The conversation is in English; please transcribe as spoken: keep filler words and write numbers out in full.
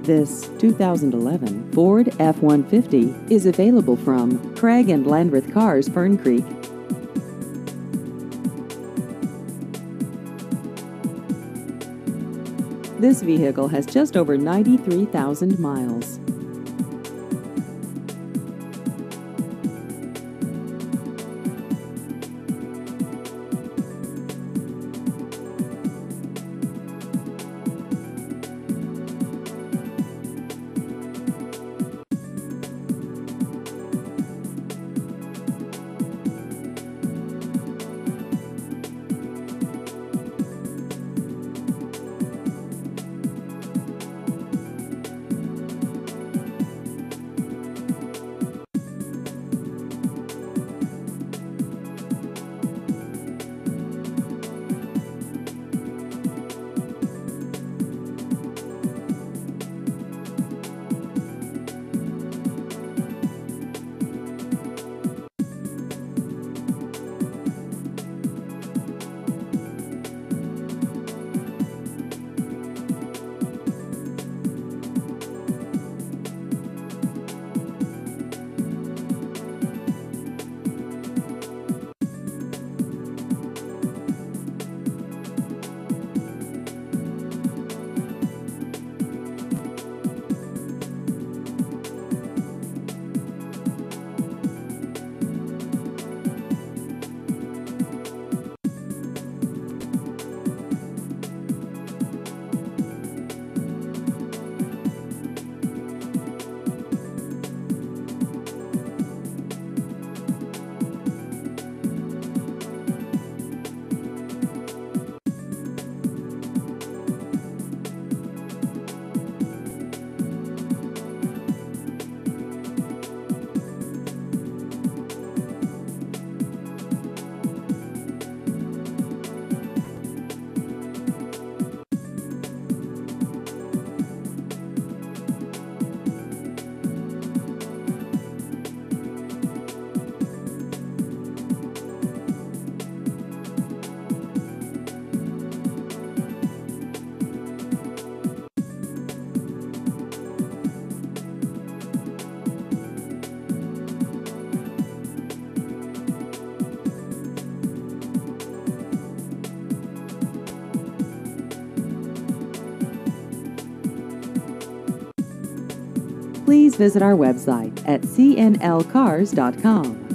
This two thousand eleven Ford F one fifty is available from Craig and Landreth Cars, Fern Creek. This vehicle has just over ninety-three thousand miles. Please visit our website at c n l cars dot com.